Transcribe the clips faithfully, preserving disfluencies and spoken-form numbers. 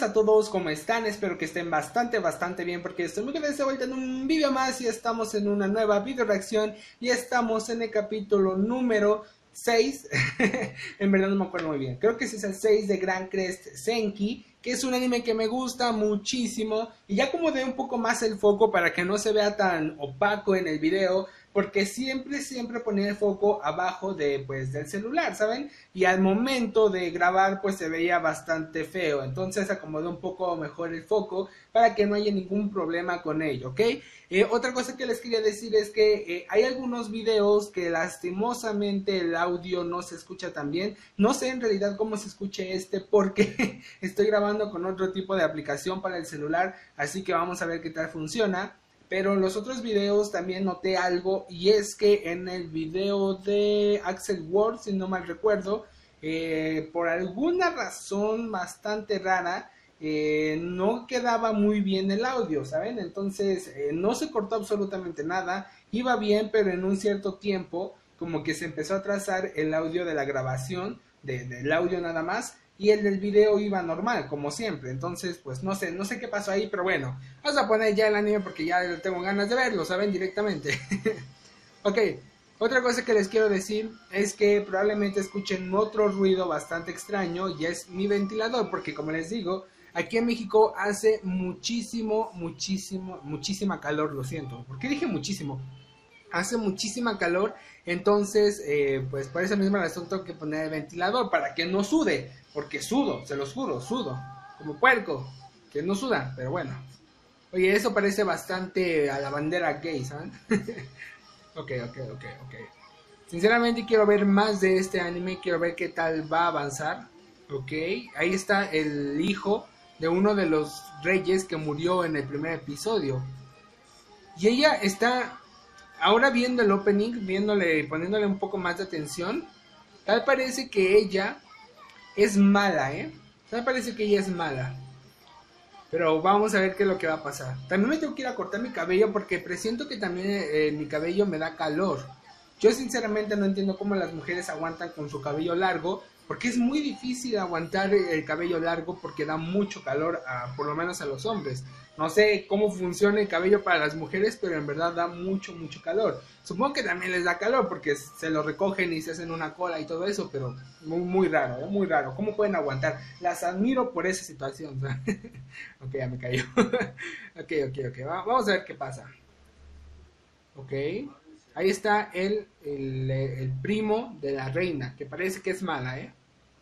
a todos, ¿cómo están? Espero que estén bastante, bastante bien porque estoy muy feliz de vuelta en un vídeo más y estamos en una nueva video reacción y estamos en el capítulo número seis. En verdad no me acuerdo muy bien, creo que ese es el seis de Grand Crest Senki, que es un anime que me gusta muchísimo y ya como de un poco más el foco para que no se vea tan opaco en el video, porque siempre, siempre ponía el foco abajo de, pues, del celular, ¿saben? Y al momento de grabar, pues, se veía bastante feo. Entonces, acomodé un poco mejor el foco para que no haya ningún problema con ello, ¿ok? Eh, otra cosa que les quería decir es que eh, hay algunos videos que lastimosamente el audio no se escucha tan bien. No sé en realidad cómo se escuche este porque estoy grabando con otro tipo de aplicación para el celular, así que vamos a ver qué tal funciona. Pero en los otros videos también noté algo, y es que en el video de Axel World, si no mal recuerdo, eh, por alguna razón bastante rara, eh, no quedaba muy bien el audio, ¿saben? Entonces eh, no se cortó absolutamente nada, iba bien, pero en un cierto tiempo como que se empezó a trazar el audio de la grabación, de, del audio nada más, y el del video iba normal, como siempre. Entonces, pues no sé, no sé qué pasó ahí, pero bueno, vamos a poner ya el anime porque ya tengo ganas de verlo, ¿saben? Directamente. Ok, otra cosa que les quiero decir es que probablemente escuchen otro ruido bastante extraño, y es mi ventilador, porque como les digo, aquí en México hace muchísimo, muchísimo, muchísima calor, lo siento. ¿Por qué dije muchísimo? Hace muchísima calor, entonces eh, pues por esa misma razón tengo que poner el ventilador para que no sude, porque sudo, se los juro, sudo, como puerco, que no suda, pero bueno. Oye, eso parece bastante a la bandera gay, ¿saben? Ok, ok, ok, ok. Sinceramente quiero ver más de este anime, quiero ver qué tal va a avanzar. Ok, ahí está el hijo de uno de los reyes que murió en el primer episodio. Y ella está... Ahora viendo el opening, viéndole, poniéndole un poco más de atención, tal parece que ella es mala, ¿eh? Tal parece que ella es mala. Pero vamos a ver qué es lo que va a pasar. También me tengo que ir a cortar mi cabello porque presiento que también eh, mi cabello me da calor. Yo sinceramente no entiendo cómo las mujeres aguantan con su cabello largo, porque es muy difícil aguantar el cabello largo porque da mucho calor, a, por lo menos a los hombres. No sé cómo funciona el cabello para las mujeres, pero en verdad da mucho, mucho calor. Supongo que también les da calor porque se lo recogen y se hacen una cola y todo eso, pero muy, muy raro, ¿eh? Muy raro. ¿Cómo pueden aguantar? Las admiro por esa situación. Ok, ya me cayó. Ok, ok, ok. Vamos a ver qué pasa. Ok. Ahí está el, el, el primo de la reina, que parece que es mala, ¿eh?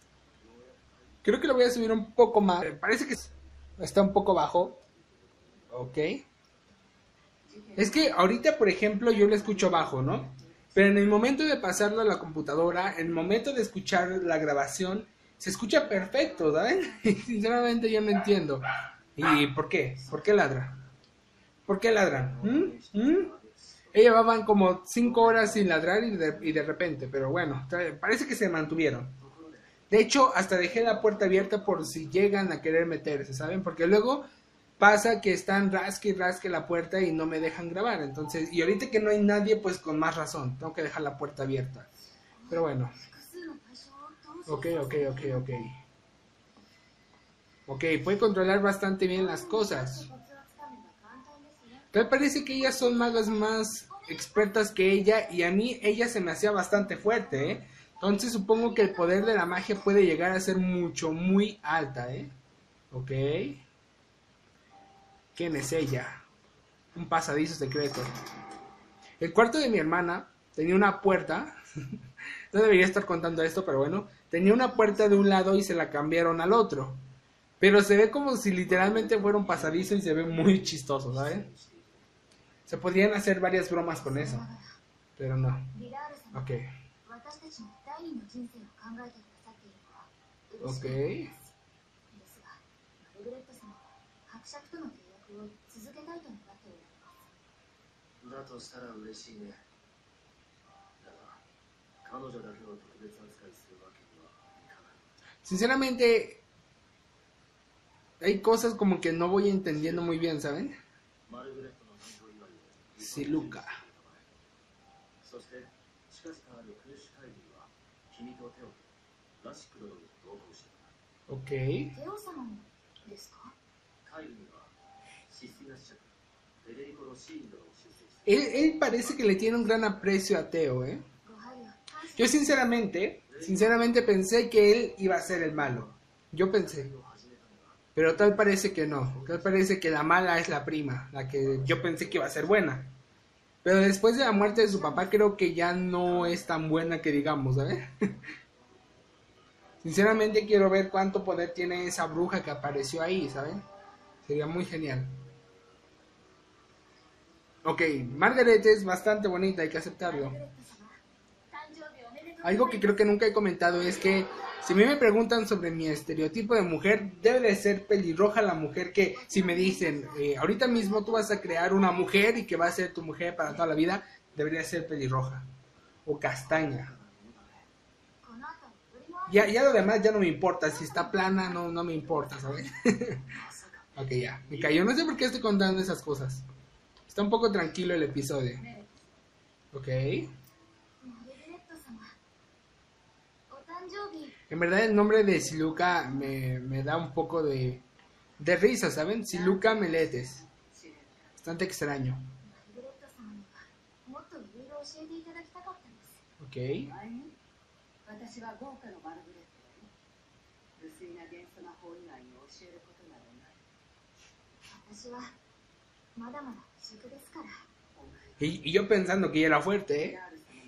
Creo que lo voy a subir un poco más. Parece que está un poco bajo. Ok. Es que ahorita, por ejemplo, yo lo escucho bajo, ¿no? Pero en el momento de pasarlo a la computadora, en el momento de escuchar la grabación, se escucha perfecto, ¿saben? Sinceramente yo no entiendo. ¿Y por qué? ¿Por qué ladra? ¿Por qué ladran? ¿Mm? ¿Mm? Ella llevaban como cinco horas sin ladrar y de, y de repente, pero bueno, parece que se mantuvieron. De hecho, hasta dejé la puerta abierta por si llegan a querer meterse, ¿saben? Porque luego pasa que están rasque y rasque la puerta y no me dejan grabar. Entonces, y ahorita que no hay nadie, pues con más razón, tengo que dejar la puerta abierta. Pero bueno. Ok, ok, ok, ok. Ok, puede controlar bastante bien las cosas. Tal parece que ellas son magas más expertas que ella, y a mí ella se me hacía bastante fuerte, ¿eh? Entonces supongo que el poder de la magia puede llegar a ser mucho, muy alta, ¿eh? Ok. ¿Quién es ella? Un pasadizo secreto. El cuarto de mi hermana tenía una puerta. No debería estar contando esto, pero bueno. Tenía una puerta de un lado y se la cambiaron al otro. Pero se ve como si literalmente fuera un pasadizo y se ve muy chistoso, ¿saben? Se podrían hacer varias bromas con eso, pero no. Ok. Ok. Sinceramente, hay cosas como que no voy entendiendo muy bien, ¿saben? Siluca. Ok. Él, él parece que le tiene un gran aprecio a Teo, ¿eh? Yo sinceramente, sinceramente pensé que él iba a ser el malo. Yo pensé. Pero tal parece que no. Tal parece que la mala es la prima, la que yo pensé que iba a ser buena. Pero después de la muerte de su papá creo que ya no es tan buena que digamos, ¿sabes? Sinceramente quiero ver cuánto poder tiene esa bruja que apareció ahí, ¿saben? Sería muy genial. Ok, Margaret es bastante bonita, hay que aceptarlo. Algo que creo que nunca he comentado es que si a mí me preguntan sobre mi estereotipo de mujer, debe de ser pelirroja la mujer que si me dicen, eh, ahorita mismo tú vas a crear una mujer y que va a ser tu mujer para toda la vida, debería ser pelirroja o castaña. Ya, ya lo demás ya no me importa, si está plana no, no me importa, ¿sabes? Ok, ya, me cayó, no sé por qué estoy contando esas cosas. Está un poco tranquilo el episodio. Ok. En verdad el nombre de Siluca me, me da un poco de, de risa, ¿saben? Siluca Meletes. Bastante extraño. Ok. Y, y yo pensando que ella era fuerte, ¿eh?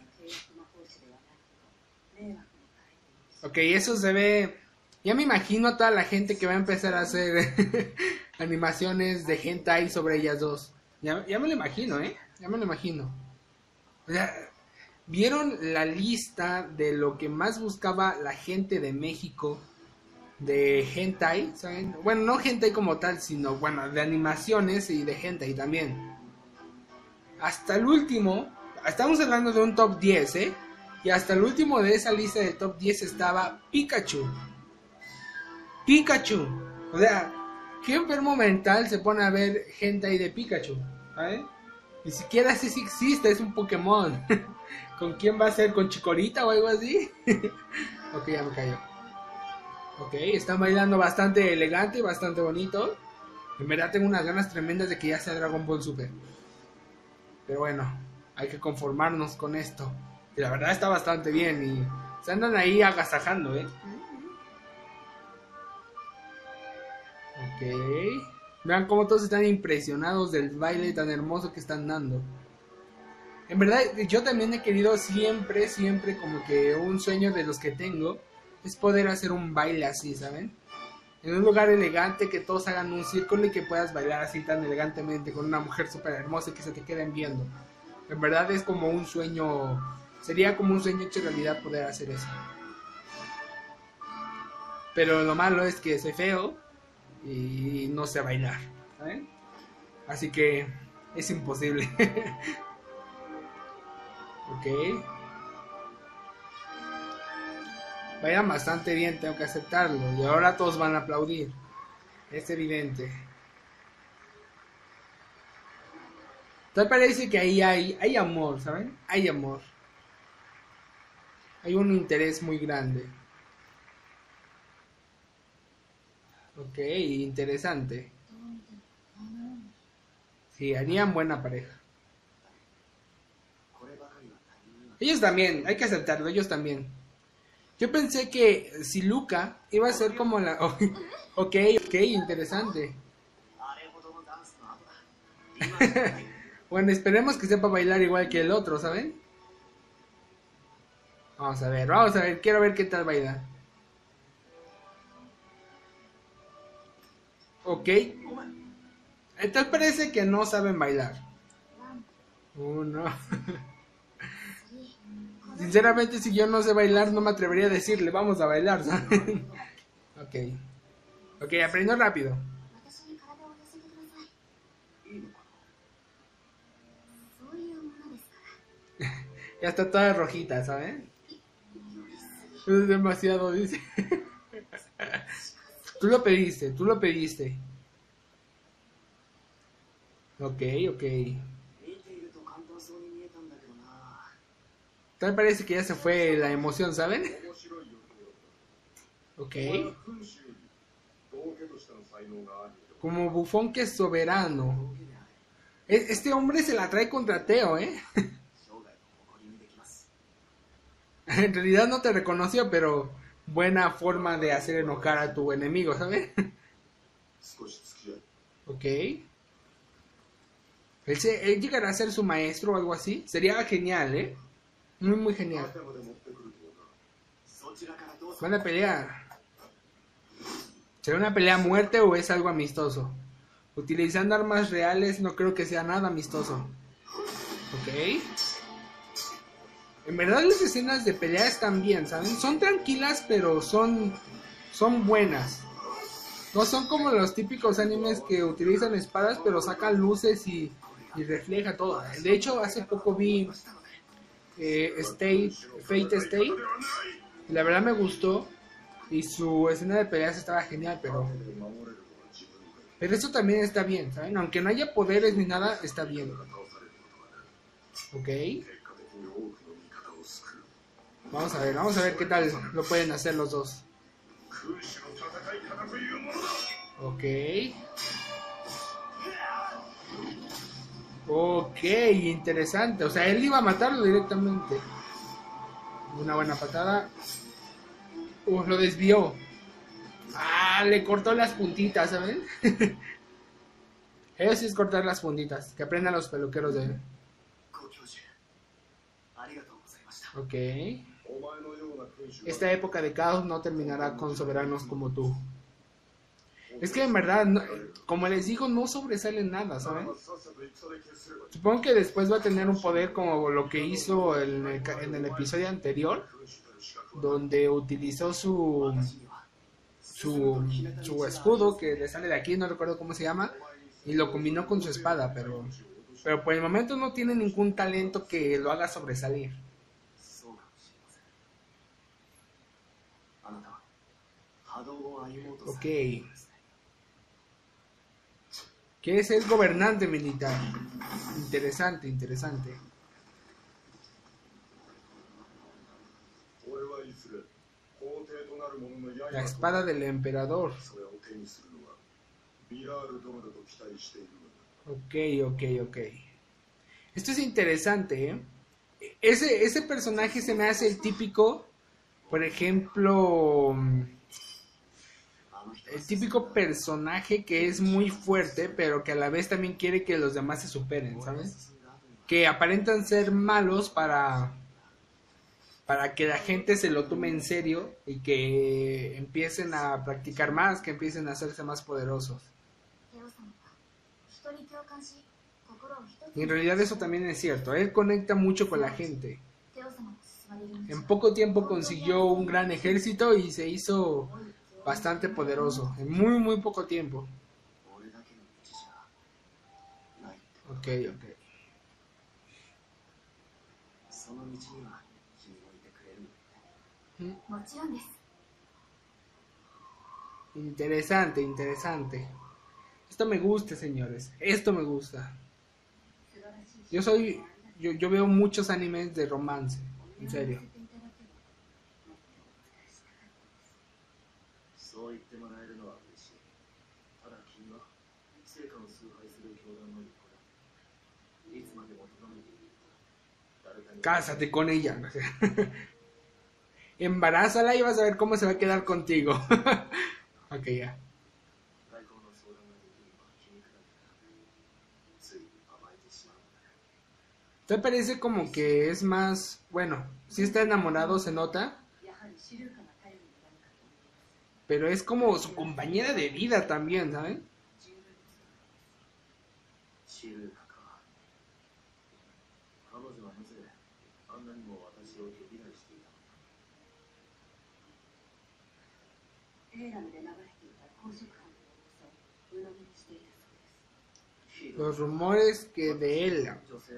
Ok, eso se ve... Ya me imagino a toda la gente que va a empezar a hacer animaciones de hentai sobre ellas dos. Ya, ya me lo imagino, ¿eh? Ya me lo imagino. O sea, ¿vieron la lista de lo que más buscaba la gente de México de hentai? ¿Saben? Bueno, no hentai como tal, sino, bueno, de animaciones y de hentai también. Hasta el último, estamos hablando de un top diez, ¿eh? Y hasta el último de esa lista de top diez estaba Pikachu. Pikachu. O sea, ¿qué enfermo mental se pone a ver hentai de Pikachu? ¿Sabes? Ni siquiera sé si existe, es un Pokémon. ¿Con quién va a ser? ¿Con Chikorita o algo así? Ok, ya me cayó. Ok, están bailando bastante elegante, bastante bonito. En verdad tengo unas ganas tremendas de que ya sea Dragon Ball Super. Pero bueno, hay que conformarnos con esto. Y la verdad está bastante bien y se andan ahí agasajando, ¿eh? Ok. Vean cómo todos están impresionados del baile tan hermoso que están dando. En verdad, yo también he querido siempre, siempre como que un sueño de los que tengo es poder hacer un baile así, ¿saben? En un lugar elegante, que todos hagan un círculo y que puedas bailar así tan elegantemente con una mujer súper hermosa y que se te queden viendo. En verdad es como un sueño, sería como un sueño hecho realidad poder hacer eso. Pero lo malo es que soy feo y no sé bailar, ¿saben? Así que es imposible. Ok. Bailan bastante bien, tengo que aceptarlo. Y ahora todos van a aplaudir. Es evidente. Tal parece que ahí hay, hay amor, ¿saben? Hay amor. Hay un interés muy grande. Ok, interesante. Sí, harían buena pareja. Ellos también, hay que aceptarlo, ellos también. Yo pensé que si Luca iba a ser como la... Oh, ok, ok, interesante. Bueno, esperemos que sepa bailar igual que el otro, ¿saben? Vamos a ver, vamos a ver, quiero ver qué tal baila. Ok. Tal parece que no saben bailar. Oh, no. Sinceramente, si yo no sé bailar, no me atrevería a decirle, vamos a bailar, ¿saben? Ok. Ok, aprendo rápido. Ya está toda rojita, ¿saben? Es demasiado, dice. Tú lo pediste, tú lo pediste. Ok, ok. Tal parece que ya se fue la emoción, ¿saben? Ok. Como bufón que es soberano. E- Este hombre se la trae contra Teo, ¿eh? En realidad no te reconoció, pero buena forma de hacer enojar a tu enemigo, ¿sabes? Ok. Él, se- él llegará a ser su maestro o algo así. Sería genial, ¿eh? Muy, muy genial. Van a pelear. ¿Será una pelea a muerte o es algo amistoso? Utilizando armas reales no creo que sea nada amistoso. Ok. En verdad las escenas de pelea están bien, ¿saben? Son tranquilas, pero son, son buenas. No son como los típicos animes que utilizan espadas, pero sacan luces y, y refleja todo. De hecho, hace poco vi eh, State, Fate Stay. Y la verdad me gustó. Y su escena de peleas estaba genial, pero... Pero eso también está bien, ¿saben? Aunque no haya poderes ni nada, está bien. Ok. Vamos a ver, vamos a ver qué tal lo pueden hacer los dos. Ok. Ok, interesante. O sea, él iba a matarlo directamente. Una buena patada. Uf, lo desvió. Ah, le cortó las puntitas, ¿saben? Eso sí es cortar las puntitas. Que aprendan los peluqueros de él. Ok. Esta época de caos no terminará con soberanos como tú. Es que en verdad, no- como les digo, no sobresale nada, ¿saben? Supongo que después va a tener un poder como lo que hizo en el, ca- en el episodio anterior, donde utilizó su, su, su escudo que le sale de aquí, no recuerdo cómo se llama, y lo combinó con su espada, pero, pero por el momento no tiene ningún talento que lo haga sobresalir. Ok. ¿Qué es el gobernante militar? Interesante, interesante. La espada del emperador. Ok, ok, ok. Esto es interesante, ¿eh? Ese, ese personaje se me hace el típico, por ejemplo, el típico personaje que es muy fuerte, pero que a la vez también quiere que los demás se superen, ¿sabes? Que aparentan ser malos para, para que la gente se lo tome en serio y que empiecen a practicar más, que empiecen a hacerse más poderosos. Y en realidad eso también es cierto, él conecta mucho con la gente. En poco tiempo consiguió un gran ejército y se hizo bastante poderoso, en muy muy poco tiempo. Ok, ok. Mm. Interesante, interesante. Esto me gusta, señores. Esto me gusta. Yo soy, yo, yo veo muchos animes de romance, en serio. Cásate con ella. Embarázala y vas a ver cómo se va a quedar contigo. Ok, ya. ¿Te parece como que es más, bueno, sí está enamorado, se nota, pero es como su compañera de vida también, ¿saben? Los rumores que de él.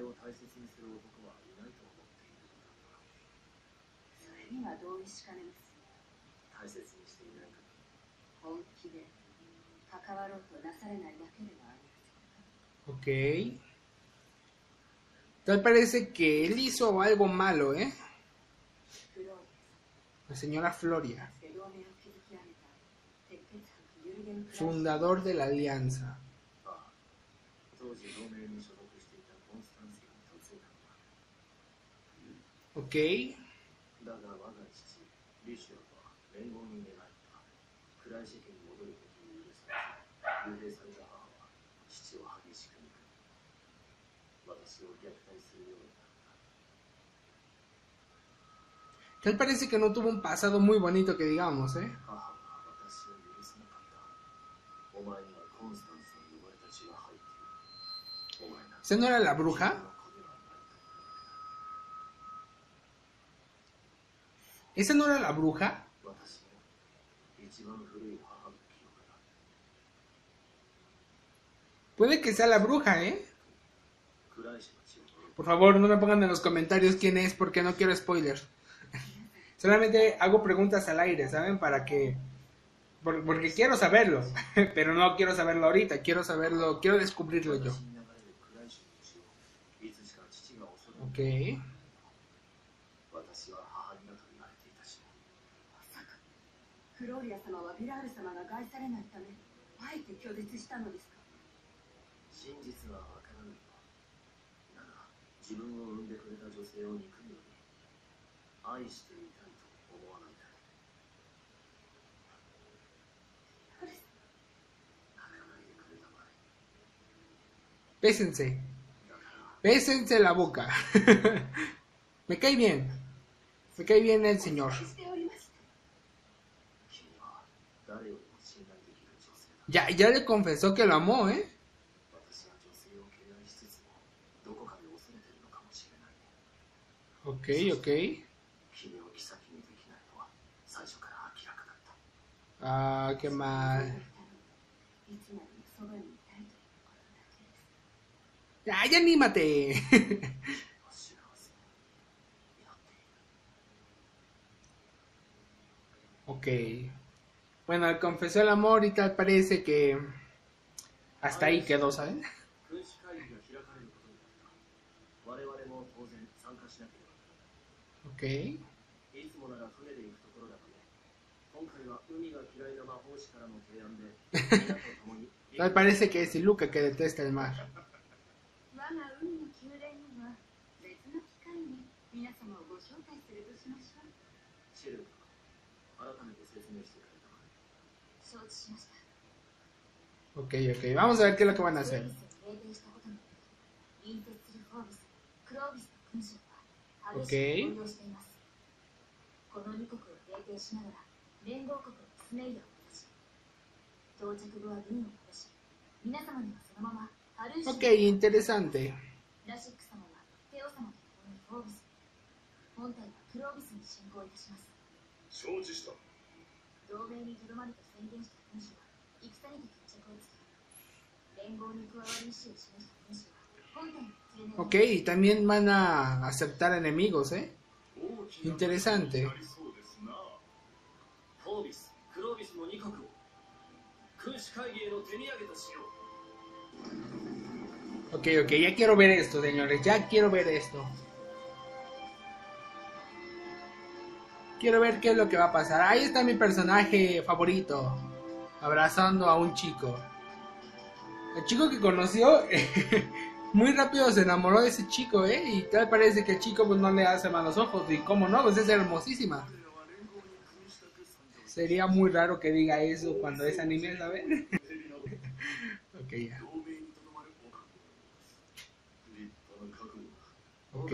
Ok. Tal parece que él hizo algo malo, ¿eh? La señora Floria. Fundador de la alianza. Ok. Tal parece que no tuvo un pasado muy bonito que digamos, ¿eh? ¿Esa no era la bruja? ¿Esa no era la bruja? Puede que sea la bruja, ¿eh? Por favor, no me pongan en los comentarios quién es, porque no quiero spoilers. Solamente hago preguntas al aire, ¿saben? Para que... Porque quiero saberlo, pero no quiero saberlo ahorita, quiero saberlo, quiero descubrirlo yo. Ok. フローリア様はヴィラール様が害されないためあえて拒絶したのですか。真実はわからないが、なら自分を産んでくれた女性を憎むより愛していたいと思わないか。泣かないでくれたまえ。 Pésense. Pésense la boca. Me cae bien. Me cae bien el señor. Ya, ya le confesó que lo amó, ¿eh? Ok, ok. Ah, qué mal. Ya, ya anímate. Ok. Bueno, él confesó el amor y tal parece que hasta ahí quedó, ¿saben? Ok. Tal parece que es Iluka que detesta el mar. Ok, ok, vamos a ver qué es lo que van a hacer. Ok. Ok, interesante. Ok, y también van a aceptar enemigos, ¿eh? Interesante. Ok, ok, ya quiero ver esto, señores, ya quiero ver esto. Quiero ver qué es lo que va a pasar. Ahí está mi personaje favorito, abrazando a un chico. El chico que conoció, muy rápido se enamoró de ese chico, ¿eh? Y tal parece que el chico pues no le hace malos ojos. Y cómo no, pues es hermosísima. Sería muy raro que diga eso cuando es anime, ¿saben? Ok, ya. Ok.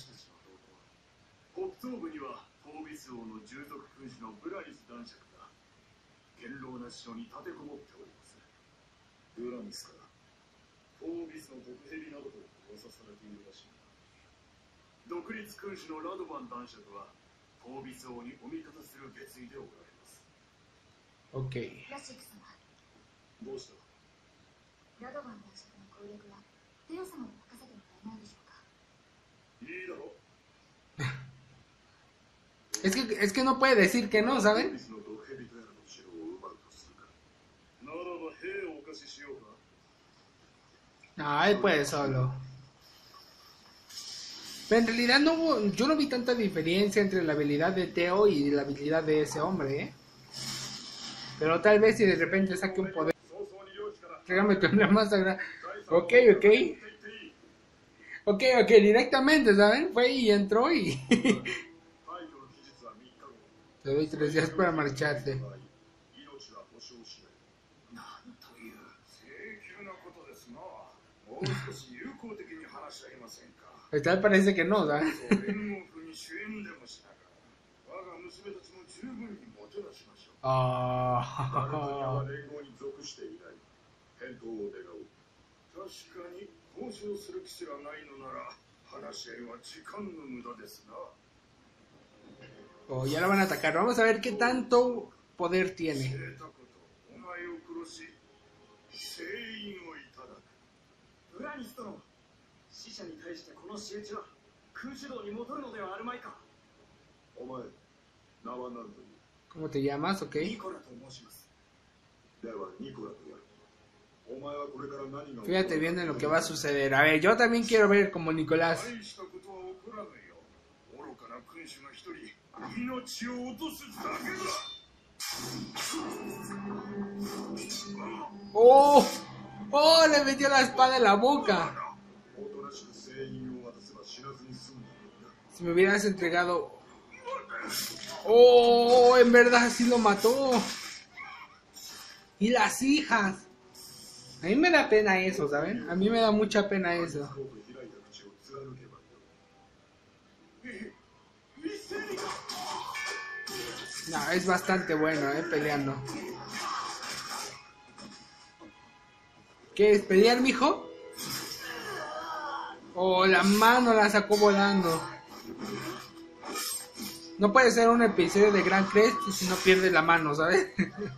Ok. Es que, es que no puede decir que no, ¿saben? No, él puede solo. Pero en realidad no hubo, yo no vi tanta diferencia entre la habilidad de Teo y la habilidad de ese hombre, ¿eh? Pero tal vez si de repente saque un poder. Tráigame tu emblema sagrado. Ok, ok. Ok, ok, directamente, ¿saben? Fue y entró y... Te doy tres días para marcharte. Tal parece que no, ¿sabes? Oh. Oh, ya la van a atacar. Vamos a ver qué tanto poder tiene. ¿Cómo te llamas? Ok. Fíjate bien en lo que va a suceder. A ver, yo también quiero ver como Nicolás. ¡Oh! ¡Oh! Le metió la espada en la boca. Si me hubieras entregado... ¡Oh! En verdad sí lo mató. Y las hijas. A mí me da pena eso, ¿saben? A mí me da mucha pena eso. No, es bastante bueno, eh, peleando. ¿Qué es? ¿Pelear, mijo? Oh, la mano la sacó volando. No puede ser un episodio de Grand Crest si no pierde la mano, ¿sabes?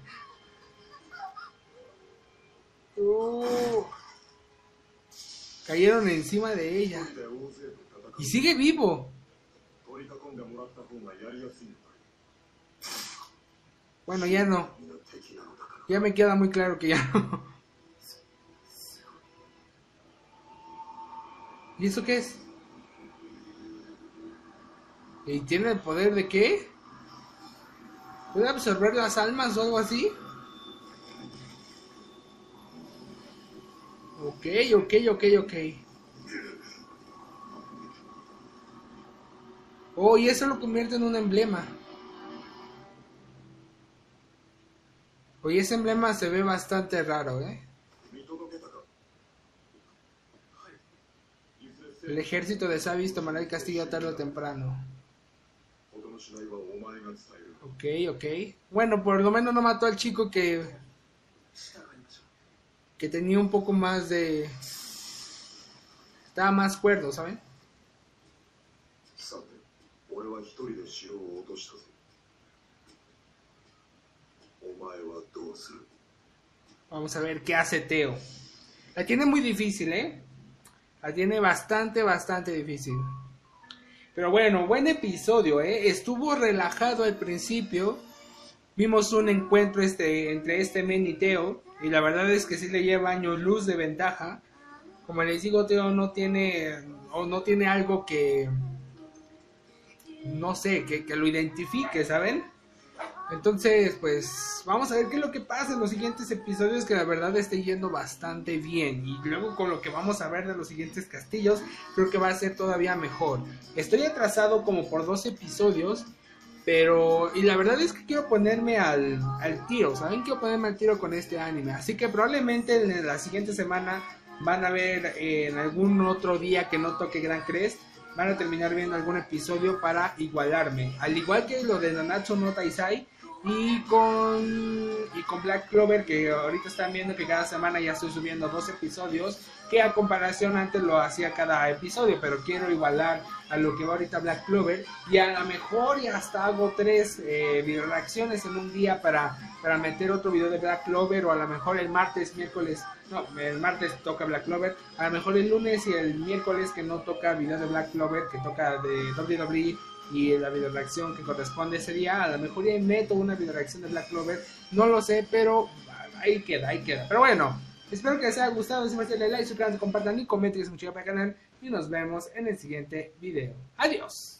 uh, cayeron encima de ella. Y sigue vivo. Bueno, ya no. Ya me queda muy claro que ya no. ¿Y eso qué es? ¿Y tiene el poder de qué? ¿Puede absorber las almas o algo así? Ok, ok, ok, ok. Oh, y eso lo convierte en un emblema. Oye, ese emblema se ve bastante raro, ¿eh? El ejército de Sabis tomará el castillo tarde o temprano. Ok, ok. Bueno, por lo menos no mató al chico que... que tenía un poco más de... estaba más cuerdo, ¿saben? Vamos a ver qué hace Teo. La tiene muy difícil, ¿eh? La tiene bastante, bastante difícil. Pero bueno, buen episodio, ¿eh? Estuvo relajado al principio. Vimos un encuentro este, entre este men y Teo. Y la verdad es que sí le lleva años luz de ventaja. Como les digo, Teo no tiene... o no tiene algo que... no sé, que, que lo identifique, ¿saben? Entonces, pues, vamos a ver qué es lo que pasa en los siguientes episodios, que la verdad esté yendo bastante bien. Y luego con lo que vamos a ver de los siguientes castillos, creo que va a ser todavía mejor. Estoy atrasado como por dos episodios, pero... y la verdad es que quiero ponerme al, al tiro, ¿saben? Quiero ponerme al tiro con este anime. Así que probablemente en la siguiente semana van a ver eh, en algún otro día que no toque Grand Crest, van a terminar viendo algún episodio para igualarme. Al igual que lo de Nanatsu no Taizai y con, y con Black Clover, que ahorita están viendo que cada semana ya estoy subiendo dos episodios, que a comparación antes lo hacía cada episodio, pero quiero igualar a lo que va ahorita Black Clover, y a lo mejor ya hasta hago tres eh, video reacciones en un día para, para meter otro video de Black Clover, o a lo mejor el martes, miércoles, no, el martes toca Black Clover, a lo mejor el lunes y el miércoles que no toca video de Black Clover, que toca de doble u doble u E y la video reacción que corresponde ese día, a lo mejor ya meto una video reacción de Black Clover, no lo sé, pero ahí queda, ahí queda, pero bueno. Espero que les haya gustado, si me hacen like, suscríbanse, compartan y comenten, es mucho para el canal, y nos vemos en el siguiente video. Adiós.